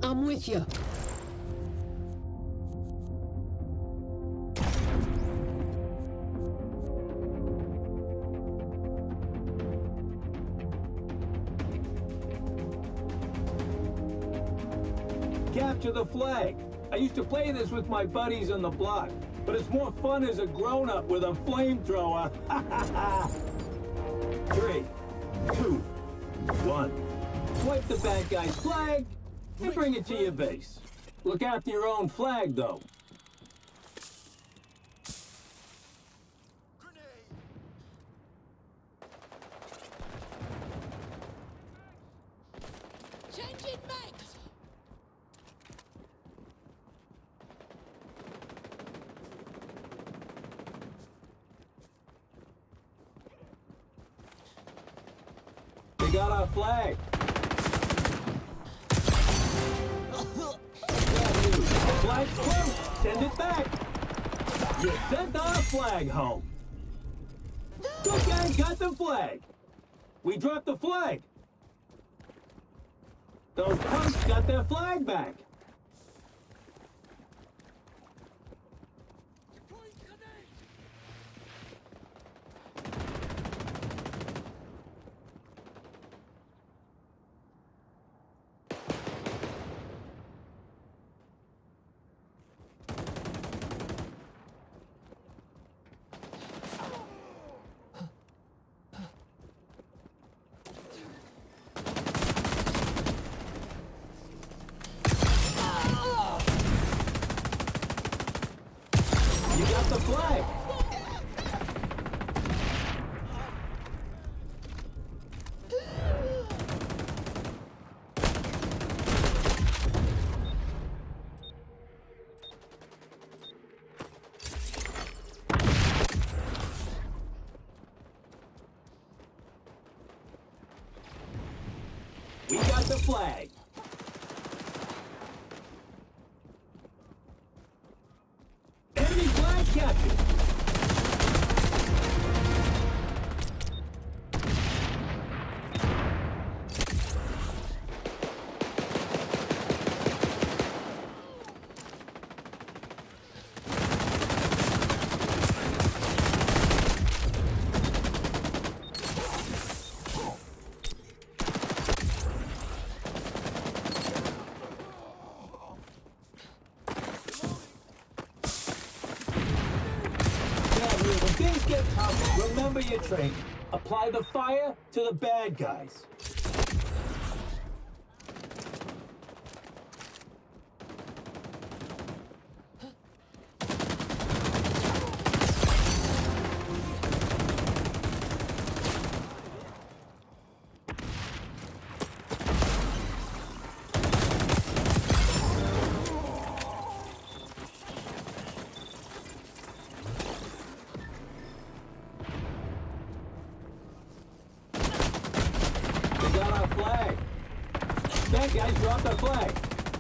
I'm with you. Capture the flag. I used to play this with my buddies on the block, but it's more fun as a grown-up with a flamethrower. 3, 2, 1. Swipe the bad guy's flag and bring it to your base. Look after your own flag, though. Changing mags! They got our flag. Flag's close. Send it back. You sent our flag home. Good guy got the flag. We dropped the flag. Those punks got their flag back. You got the flag. We got the flag. Enemy flag captured. When things get tough, remember your training. Apply the fire to the bad guys. We got our flag. Bad guys dropped our flag.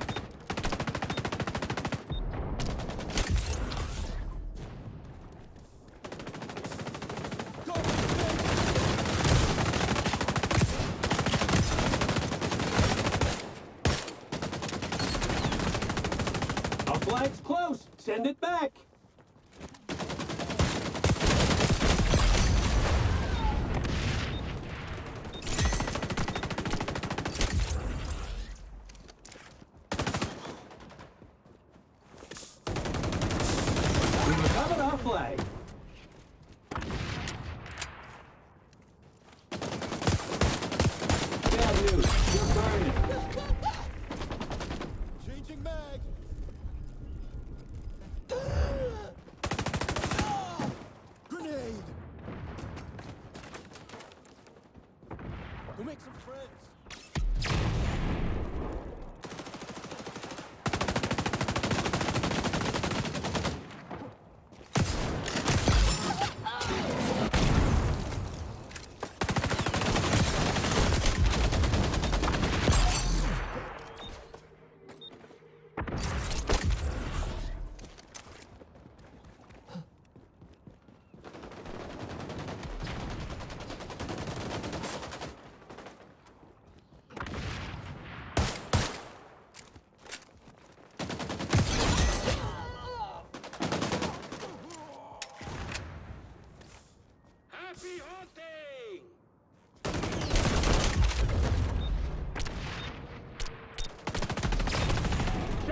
Our flag's close. Send it back. We recovered our flag. Bad news. You're burning. Changing mag.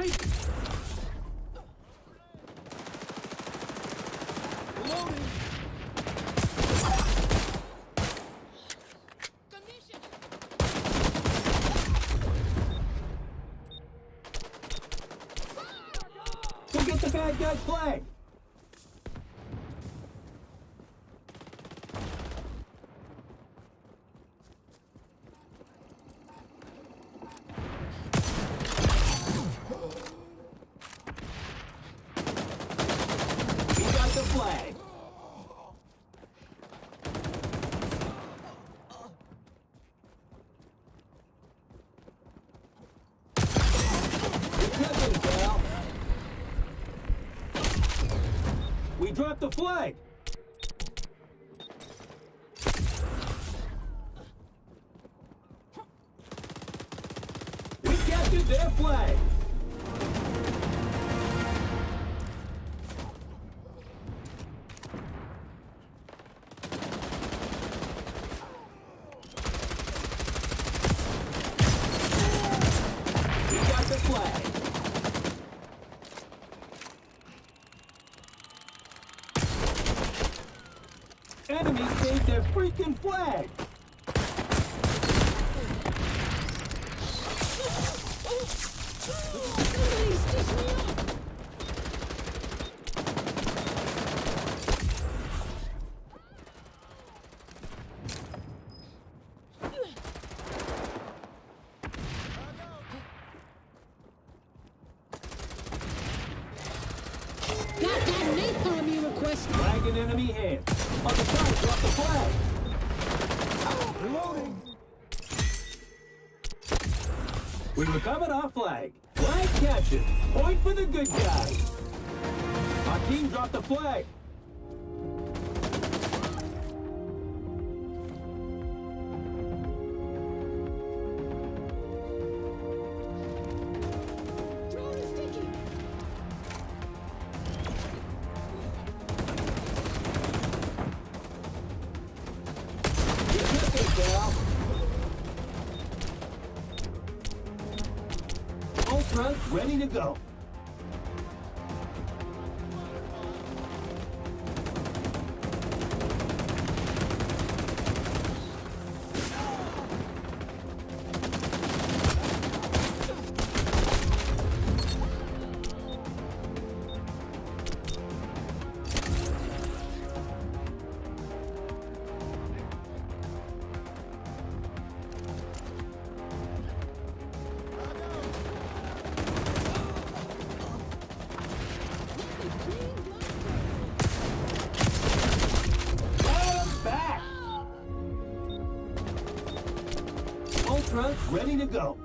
right? Loading. Commission. Go get the bad guy's flag. He got the flag. Good cooking, pal. We dropped the flag. We captured their flag. We got the flag. Enemy saved their freaking flag. Somebody stitch me up. Got that napalm you requested. Flag in enemy hands. On the side, drop the flag. Reloading. We recovered our flag. Flag captured. Point for the good guys. Our team dropped the flag. Drone is sticky. Good cooking, pal. Ultra ready to go. Back. Ultras ready to go.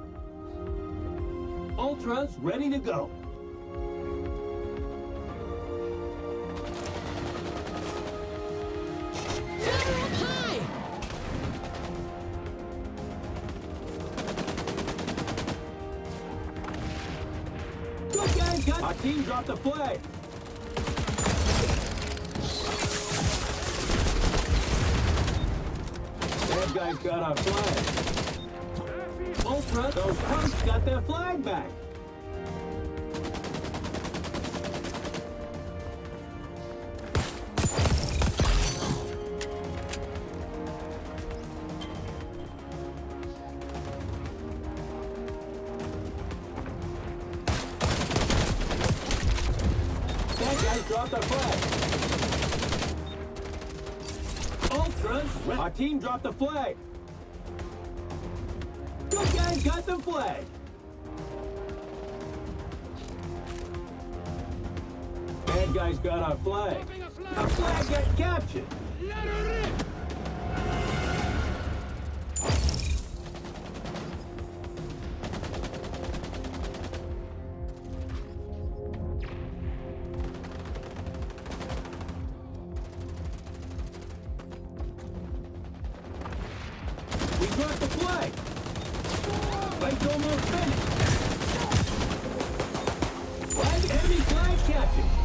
Ultras ready to go. Fire up high. Good guys got. Our team dropped the flag. Bad guys got our flag. Ultra, those punks got their flag back. Bad guys dropped our flag. Ultras, our team dropped the flag. Good guys got the flag. Bad guys got our flag. Our flag got captured. Let her rip. We dropped the flag. Flight's almost finished. Flag, enemy flag captured.